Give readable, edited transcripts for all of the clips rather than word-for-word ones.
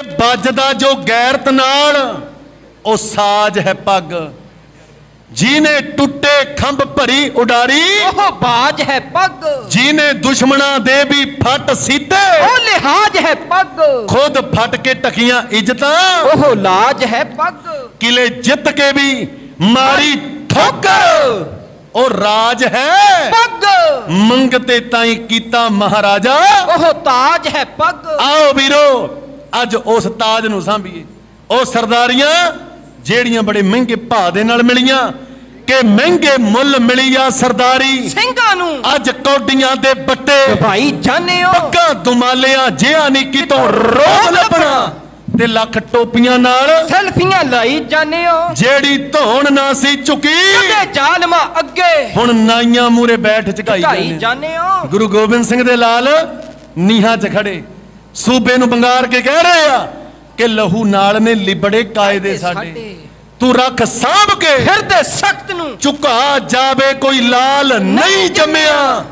बजदा जो गैरत नाल ओ साज है पग, जीने टुटे खंभ भरी उडारी ओह बाज है पग, जीने दुश्मना दे भी फट सीते ओ लिहाज है पग, खुद फट के टकियां इज्जता ओह लाज है पग, किले जित के भी मारी ठोकर ओ राज है पग, मंगते ताई कीता महाराजा ओह ताज है पग। आओ वीरो अज उस ताज नूं सांभीए। ओ सरदारियां ਜਿਹੜੀਆਂ बड़े महंगे भाव दे नाल मिलियां कि महंगे मुल मिली आ सरदारी ਸਿੰਘਾਂ ਨੂੰ अज कौडियां दे बट्टे भाई जानियो पग्गां दुमालियां जिहा नहीं कितों रोग लभना ते लख टोपियां नाल सेल्फियां लाई जानियो जेड़ी धौण ना सी चुकी कदे जालमा अगे हुण नाइयां मूरे बैठ झकाई जानियो। गुरु गुरु गोबिंद सिंह दे लाल नीहां च खड़े सूबे नूं बंगार के कह रहे आ कि लहू नाल ने लिबड़े कायदे साडे, तू रख सांभ के हिरदे सख्त नूं चुका जावे कोई लाल नहीं जम्मिया।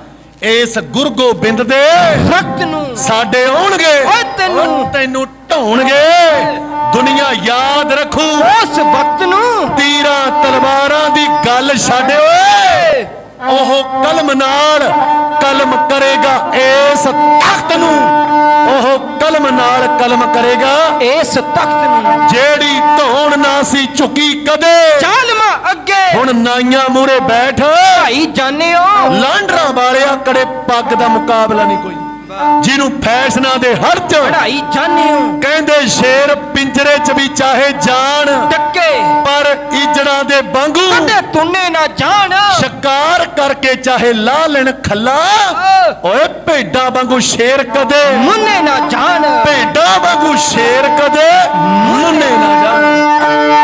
इस गुरु गोबिंद दे सख्त नूं साडे आउणगे तैनू ढाउणगे। दुनिया याद रखू उस वक्त नूं तीरां तलवारां दी गल छड्ड ओए, ओह कलम नाल कलम करेगा इस तख्त नूं, ओह कलम नाल कलम करेगा इस तख्त नूं। जेड़ी धौण ना सी चुकी कदे जालमा अगे हुण नाइयां मूरे बैठ भाई जानियो। लांडरा वालिया कड़े पग दा मुकाबला नहीं कोई, जिन्हों फैशना दे हर च पढ़ाई जानियो। कहंदे शेर पिंजरे च भी चाहे जान टक्के पर इजड़ा दे वांगू कदे तुने ना जान, शिकार करके चाहे ला लेन खला ओए भेडा वांगू शेर कदे मुन्ने ना जान, भेडा वांगू शेर कदे मुन्ने ना जान।